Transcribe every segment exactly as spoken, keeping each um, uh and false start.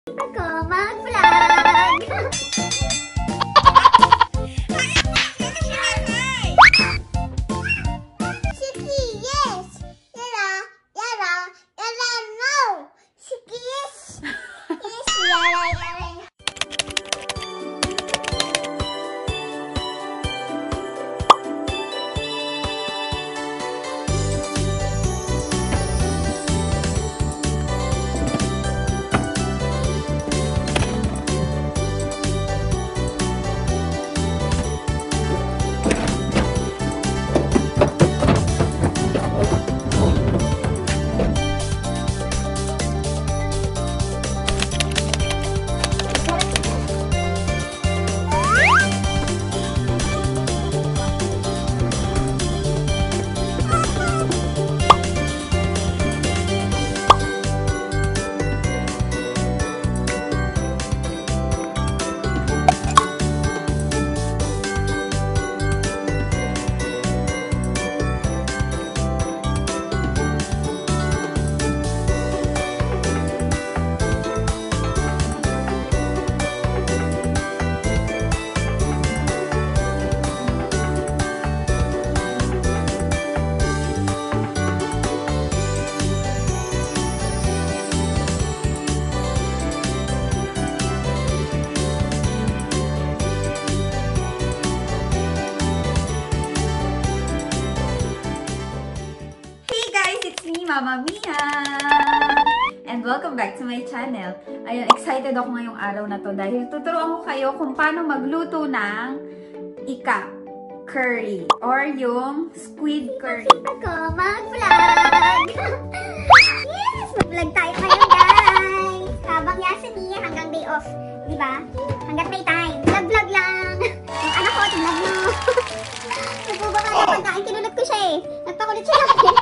Ako mag-vlog! Shiki, yes! Yara, yara, yara, no! Shiki, yes! Yes, yara, yara. Mama Mia! And welcome back to my channel. Ayun, excited ako ngayong araw na to dahil tuturuan ko kayo kung paano magluto ng ika curry or yung squid curry. Ako mag-vlog! Yes! Mag-vlog tayo ngayon, guys! Habang Yasini hanggang day off. Diba? Hanggat may time. Vlog-vlog lang! Yung anak ko, tingnan mo! Nagbubaka na pagkain. Kinulot ko siya eh. Nagpakulit siya natin.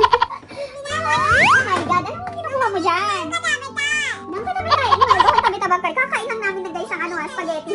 Oh my God! Anong kinukuha mo dyan? Nang katabi-tabi. Oh my God! Katabi-tabi. Kakain lang namin na guys ang ano, spaghetti.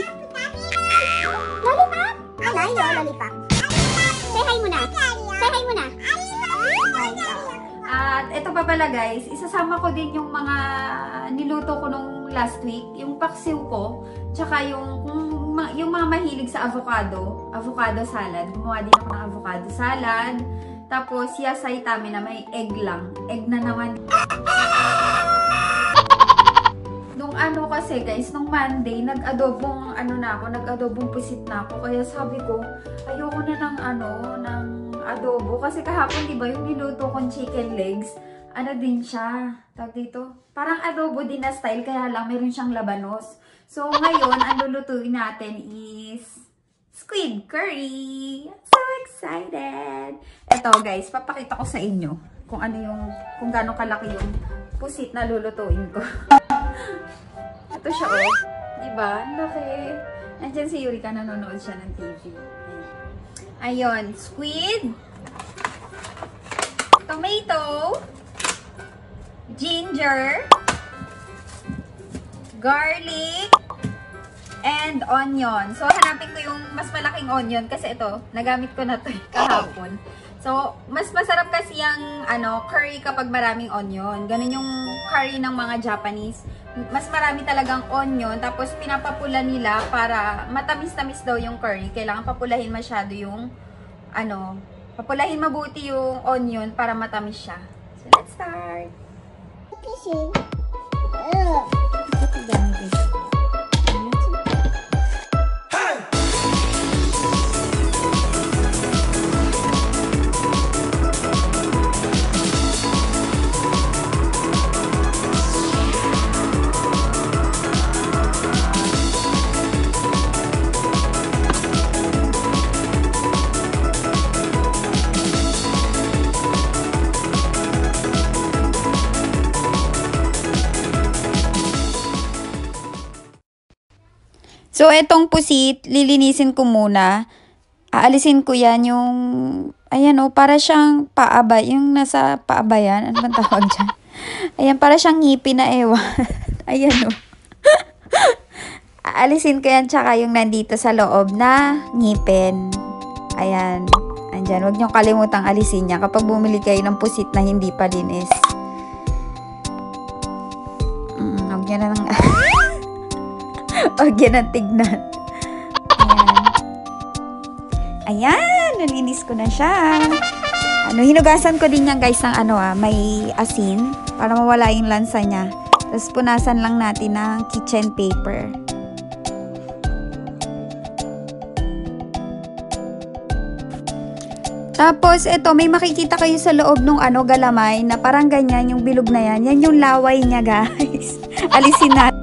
Lollipop? Alay, yo, lollipop. Say hi muna. Say hi muna. Oh my God. At ito pa pala guys, isasama ko din yung mga niluto ko nung last week. Yung paksiw ko. Tsaka yung, yung mga mahilig sa avocado. Avocado salad. Gumawa din ako ng avocado salad. Tapos, yasay tami na may egg lang. Egg na naman. Nung ano kasi guys, nung Monday, nag-adobong ano na ako, nag-adobong pusit na ako. Kaya sabi ko, ayoko na ng ano, ng adobo. Kasi kahapon, di ba, yung niluto kong chicken legs, ano din siya, tawag dito, parang adobo din na style, kaya lang meron siyang labanos. So, ngayon, ang lulutuin natin is squid curry. So excited! Ito guys, papakita ko sa inyo kung ano yung, kung gaano kalaki yung pusit na lulutuin ko. Ito siya oh. Diba? Laki. Nandiyan si Eureka, nanonood siya ng T V. Ayun. Squid. Tomato. Ginger. Garlic. And onion. So, hanapin ko yung mas malaking onion kasi ito, nagamit ko na ito kahapon. So, mas masarap kasi yung ano, curry kapag maraming onion. Ganun yung curry ng mga Japanese. Mas marami talagang onion. Tapos, pinapapula nila para matamis-tamis daw yung curry. Kailangan papulahin masyado yung, ano, papulahin mabuti yung onion para matamis siya. So, let's start! Kissing. Ugh. Ito dami. So, etong pusit, lilinisin ko muna. Aalisin ko yan yung, ayan o, para siyang paaba. Yung nasa paaba yan. Ano bang tawag dyan? Ayan, para siyang ngipin na ewan. Ayan o. Aalisin ko yan, tsaka yung nandito sa loob na ngipin. Ayan. Andyan, huwag niyong kalimutang alisin niya kapag bumili kayo ng pusit na hindi pa linis. Mm, huwag niyo na lang... Huwag yan ang tignan. Ayan. Ayan, nalinis ko na siya. Ano, hinugasan ko din yan guys ng ano ah, may asin para mawala yung lansa niya. Tapos punasan lang natin ng kitchen paper. Tapos, ito, may makikita kayo sa loob ng ano, galamay, na parang ganyan, yung bilog na yan. Yan yung laway niya, guys. Alisin natin.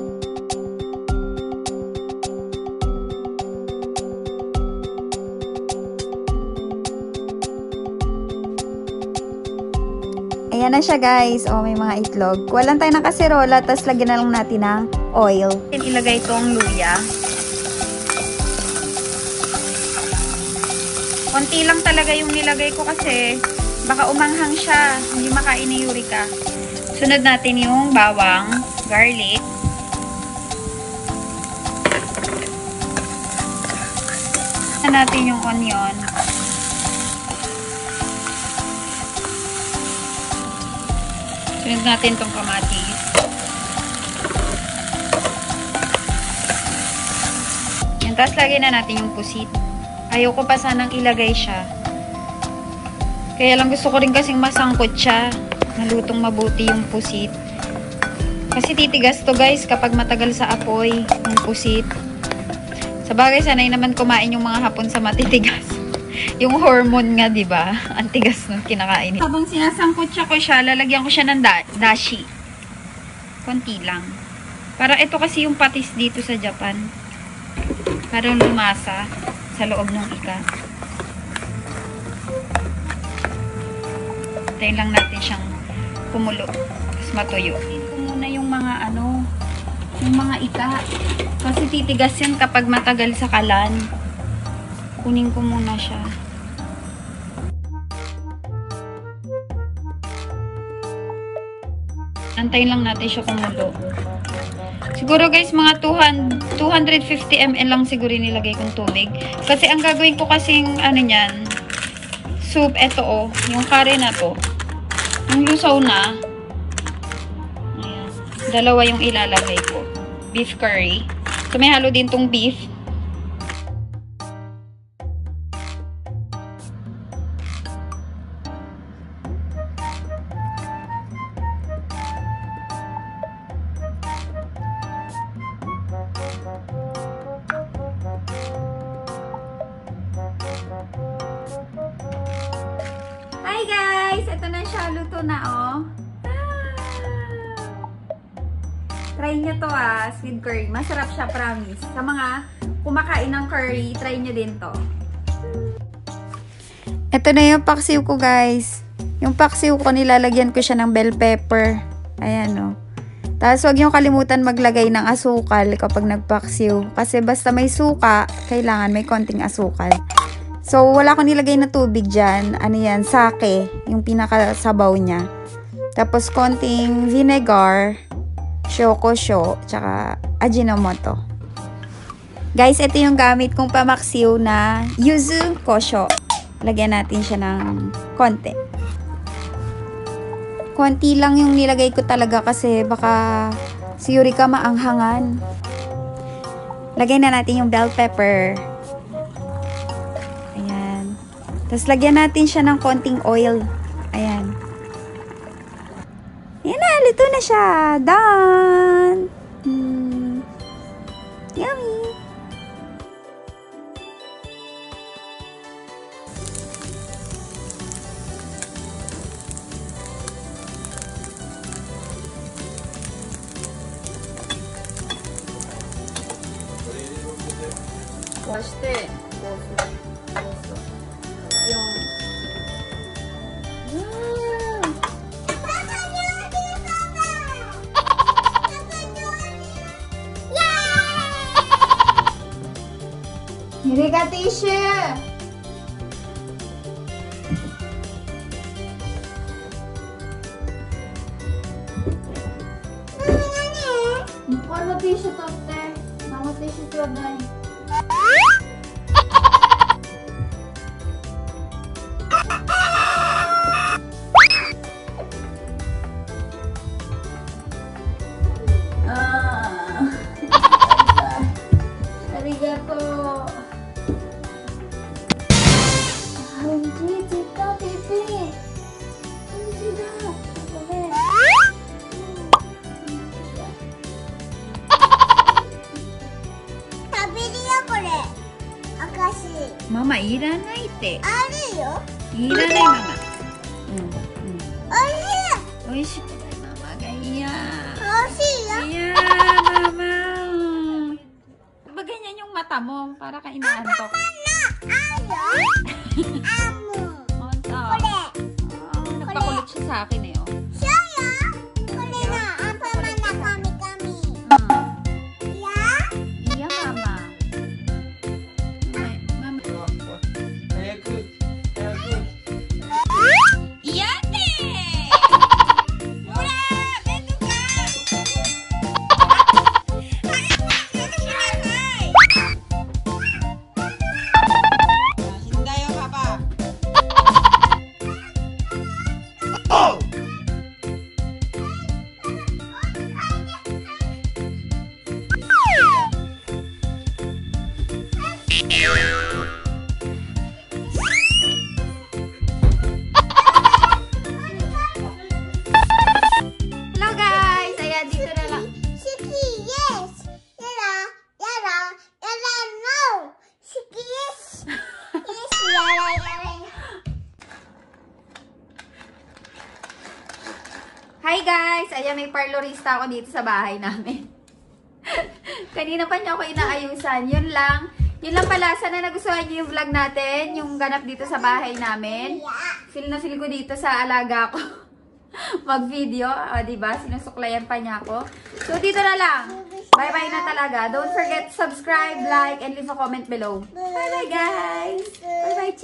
Ayan na siya, guys. O, may mga itlog. Kuha lang tayo ng kaserola, tapos lagyan na lang natin ng oil. Ilagay itong luya. Konti lang talaga yung nilagay ko kasi baka umanghang siya, hindi makain ni Eureka. Sunod natin yung bawang, garlic. Sunod natin yung onion. Sunod natin tong kamatis. Yan, tapos lagyan na natin yung pusit. Ayoko pa sanang ilagay siya. Kaya lang gusto ko rin kasing masangkot siya. Nalutong mabuti yung pusit. Kasi titigas to guys kapag matagal sa apoy yung pusit. Sabagay sanay naman kumain yung mga hapon sa matitigas. Yung hormone nga, 'di ba? Ang tigas ng kinakain. Habang sinasangkot siya ko siya, lalagyan ko siya ng da dashi. Konti lang. Para ito kasi yung patis dito sa Japan. Parang lumasa sa loob ng ika. Tayin lang natin siyang kumulo. Tapos matuyo. Ito muna yung mga ano, yung mga ika. Kasi titigas yan kapag matagal sa kalan. Kunin ko muna siya. Antayin lang natin siya kumulo. Siguro guys, mga two hundred fifty milliliters lang siguro nilagay kong tubig. Kasi ang gagawin ko kasing, ano nyan, soup, eto oh, yung curry na to. Yung lusaw na. Ayan. Dalawa yung ilalagay ko. Beef curry. So may halo din tong beef. Hi guys! Ito na siya. Luto na oh. Ah! Try nyo to ah. Squid curry. Masarap siya, promise. Sa mga kumakain ng curry, try nyo din to. Ito na yung paksiw ko guys. Yung paksiw ko, nilalagyan ko siya ng bell pepper. Ayan oh. Tapos huwag nyo kalimutan maglagay ng asukal kapag nagpaksiw. Kasi basta may suka, kailangan may konting asukal. So, wala akong nilagay na tubig dyan. Ano yan? Sake. Yung pinakasabaw niya. Tapos, konting vinegar, shokosho, tsaka ajinomoto. Guys, ito yung gamit kong pamaksiw na yuzu kosho. Lagyan natin siya ng konti. Konti lang yung nilagay ko talaga kasi baka si Eureka maanghangan. Lagay na natin yung bell pepper. Tapos, lagyan natin siya ng konting oil. Ayan. Ayan na, luto na siya. Done! Mm. Yummy! Washte. Yung Eureka tissue. Mukha tissue to, te. Mama tissue to, dai. ママいらないって。 あるよ。 いらないママ。うんうん。 おいしい。 美味しくないママがiya. おいしいよ。 Iya, mama. Ba ganyan yung mata mo? Para ka inaantok. Ano? Amo. Monta. Kule. Oh, nagpakulot siya sa akin eh. Oh. Siya. Kule na. Apa man na kami-kami. Hmm. Ya? Iya, mama. Ay, mama. 早く早く Iya, te! Mura! Beto ka! Hindayo ka pa. Hello guys! Ayan, dito na lang. Shiki, yes. Yara, yara, yara, no. Shiki, yes. Yes, yara, yara. Hi guys! Ayan, may parlorista ako dito sa bahay namin. Kanina pa niya ako inaayusan. Yun lang. Yun lang pala. Sana nagustuhan niyo yung vlog natin. Yung ganap dito sa bahay namin. Feel na feel ko dito sa alaga ko. Mag-video. O, diba? Sinusuklayan pa niya ako. So, dito na lang. Bye-bye na talaga. Don't forget to subscribe, like, and leave a comment below. Bye-bye guys! Bye-bye,